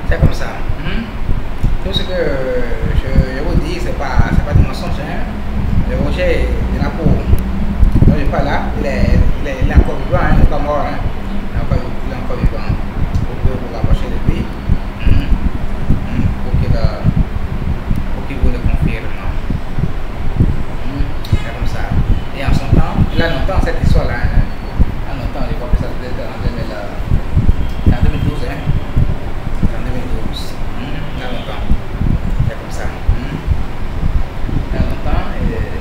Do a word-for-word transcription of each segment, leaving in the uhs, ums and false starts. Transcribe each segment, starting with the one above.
C'est comme ça. Hmm? Tout ce que je, je vous dis, c'est pas, c'est pas du mensonge. Hein? Le Roger de la peau, il n'est pas là, il est, il est, il est encore vivant, hein? Il n'est pas mort. Hein? Il, est encore, il est encore vivant. Vous pouvez vous rapprocher de lui hmm? Hmm? pour qu'il qu vous le confirme. Hmm? C'est comme ça. Et en son temps, il a longtemps cette histoire-là. Hein? En longtemps, je crois que ça peut être en deux mille, en deux mille douze. Hein? En deux mille douze. Hmm? Il y a longtemps. C'est comme ça. Hmm? Il y a longtemps. Et,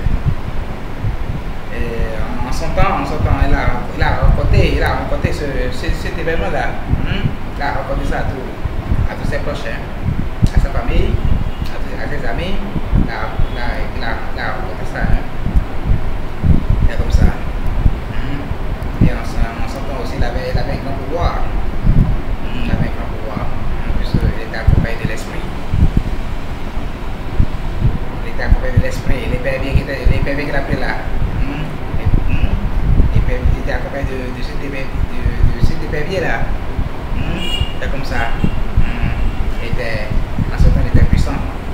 et en son temps, en son temps, il a, il a raconté, il a raconté ce, ce, cet événement-là. Hmm? Il a raconté ça à, tout, à tous ses proches, hein? À sa famille, à, à ses amis. Il a, il a, il a, il a raconté ça. Hein? C'est comme ça. Hmm? Et en, en son temps aussi, il avait, il avait un grand pouvoir. Hmm? Il avait un grand pouvoir. Puisqu'il était accompagné de l'esprit. Il était accompagné de l'esprit. Les pervers qui étaient là. Hmm? Hmm? Il était accompagné de, de cet épervier là. Hmm? C'est comme ça. Hmm? Il était, en ce temps, il était puissant.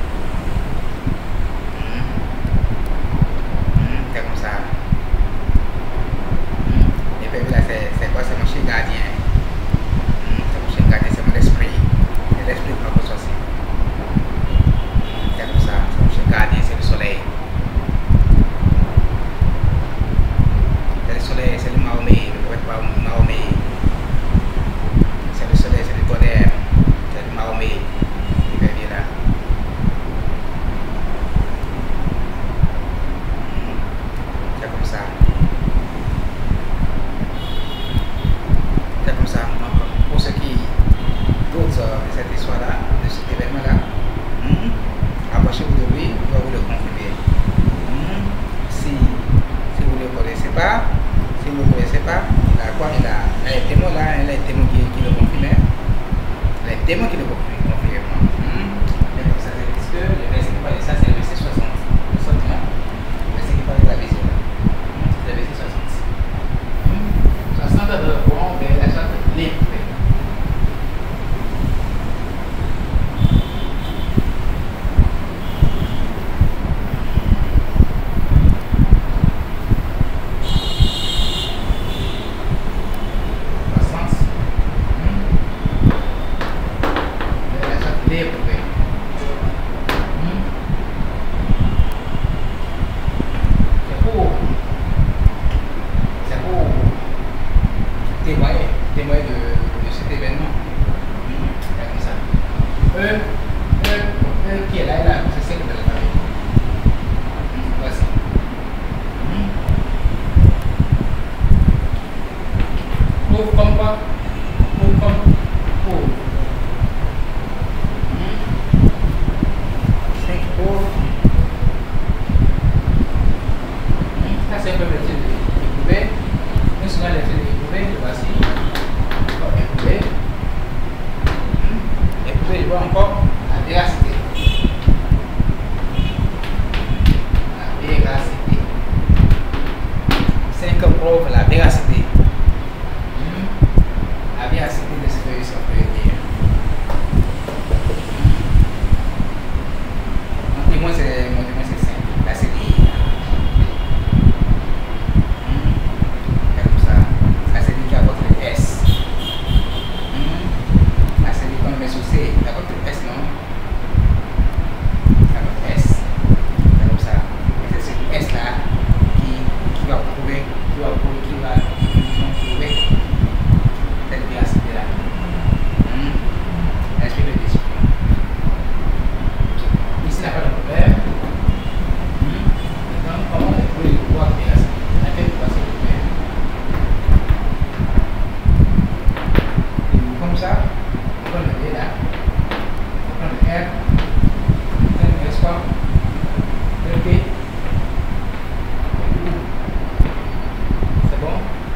Hmm? Hmm? C'est comme ça. Hmm? L'épervier là, c'est quoi? C'est mon chien gardien. Hmm? C'est mon chien gardien, c'est mon esprit. C'est l'esprit de notre aussi. C'est comme ça. C'est mon chien gardien, c'est le soleil. C'est le soleil, c'est le Mahomet, le poète Mahomet. C'est le soleil, c'est le tonnerre, c'est le Mahomet qui va venir là. C'est comme ça. C'est comme ça. Donc, pour ceux qui doutent de cette histoire-là, de cet événement-là, hmm, approchez-vous de lui, il va vous le confirmer. Hmm, si, si vous ne le connaissez pas, si vous ne le connaissez pas, il a quoi? Il a, il a un témoin là, il a un témoin qui, qui le confirme. Il a un témoin qui le confirme. Hmm. Et comme ça, c'est parce que le verset qui parle de ça, c'est le verset soixante. soixante, le verset qui parle de la vision. Hmm. C'est le verset soixante. Hmm. soixante de bon, ben, la charte libre. Témoigner, témoigner de, de cet événement. Mmh. C'est comme ça. Eux, eux, eux qui est là, là, c'est celle de la famille. Mmh. Voici. Mmh. Pauvre comme quoi? Pauvre comme pauvre. Mmh. Cinq pauvres. Mmh. Ça, c'est un peu le titre de l'éprouvé. Nous sommes les titres de l'éprouvé. Voici. Éprouvé. Mmh. Éprouvé, je vois encore la véracité. La véracité. Cinq preuves, la véracité. Mmh. La véracité de ce que ça peut dire. Mon témoin, c'est mon témoin, c'est cinq. Là, c'est dit.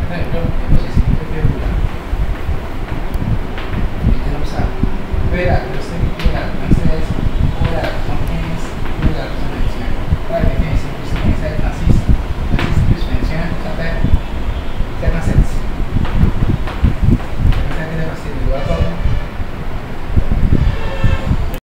Espera.